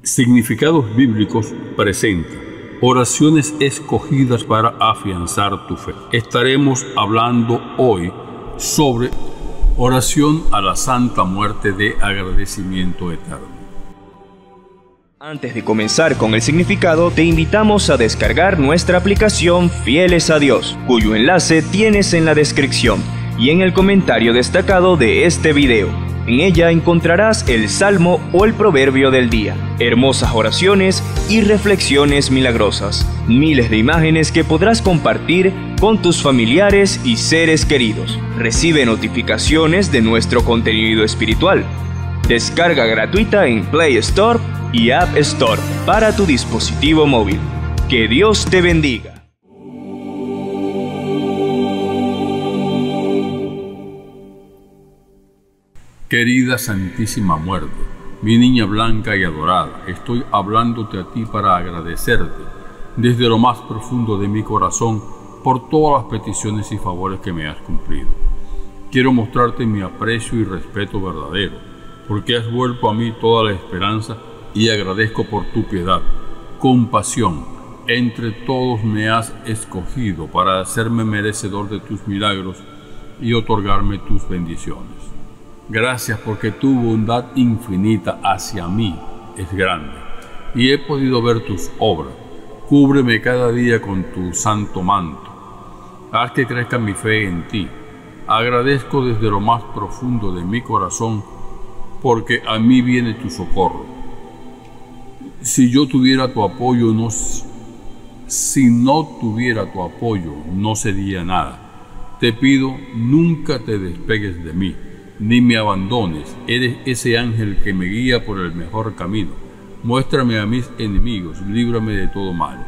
Significados Bíblicos presenta oraciones escogidas para afianzar tu fe. Estaremos hablando hoy sobre oración a la Santa Muerte de agradecimiento eterno. Antes de comenzar con el significado, te invitamos a descargar nuestra aplicación Fieles a Dios, cuyo enlace tienes en la descripción y en el comentario destacado de este video. En ella encontrarás el salmo o el proverbio del día, hermosas oraciones y reflexiones milagrosas, miles de imágenes que podrás compartir con tus familiares y seres queridos. Recibe notificaciones de nuestro contenido espiritual. Descarga gratuita en Play Store y App Store para tu dispositivo móvil. Que Dios te bendiga. Querida Santísima Muerte, mi niña blanca y adorada, estoy hablándote a ti para agradecerte desde lo más profundo de mi corazón por todas las peticiones y favores que me has cumplido. Quiero mostrarte mi aprecio y respeto verdadero, porque has vuelto a mí toda la esperanza y agradezco por tu piedad, compasión. Entre todos me has escogido para hacerme merecedor de tus milagros y otorgarme tus bendiciones. Gracias porque tu bondad infinita hacia mí es grande y he podido ver tus obras. Cúbreme cada día con tu santo manto. Haz que crezca mi fe en ti. Agradezco desde lo más profundo de mi corazón porque a mí viene tu socorro. Si no tuviera tu apoyo, no sería nada. Te pido, nunca te despegues de mí, ni me abandones. Eres ese ángel que me guía por el mejor camino. Muéstrame a mis enemigos, líbrame de todo mal.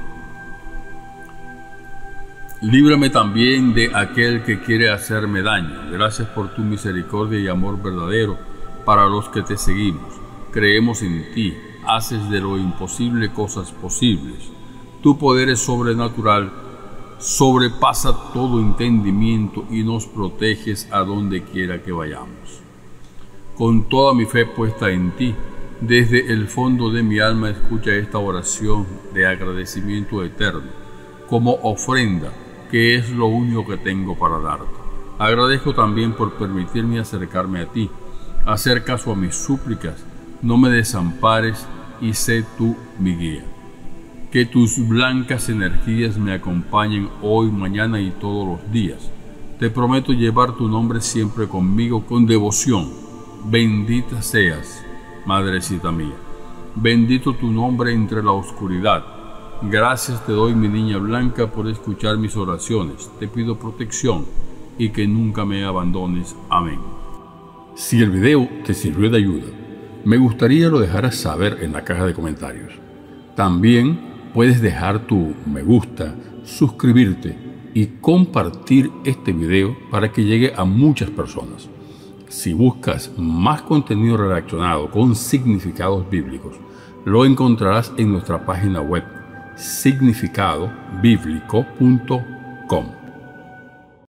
Líbrame también de aquel que quiere hacerme daño. Gracias por tu misericordia y amor verdadero para los que te seguimos. Creemos en ti, haces de lo imposible cosas posibles. Tu poder es sobrenatural, sobrepasa todo entendimiento y nos proteges a donde quiera que vayamos. Con toda mi fe puesta en ti, desde el fondo de mi alma escucha esta oración de agradecimiento eterno, como ofrenda, que es lo único que tengo para darte. Agradezco también por permitirme acercarme a ti, hacer caso a mis súplicas, no me desampares y sé tú mi guía. Que tus blancas energías me acompañen hoy, mañana y todos los días. Te prometo llevar tu nombre siempre conmigo con devoción. Bendita seas, Madrecita mía. Bendito tu nombre entre la oscuridad. Gracias te doy, mi niña blanca, por escuchar mis oraciones. Te pido protección y que nunca me abandones. Amén. Si el video te sirvió de ayuda, me gustaría lo dejaras saber en la caja de comentarios. También puedes dejar tu me gusta, suscribirte y compartir este video para que llegue a muchas personas. Si buscas más contenido relacionado con significados bíblicos, lo encontrarás en nuestra página web significadobiblico.com.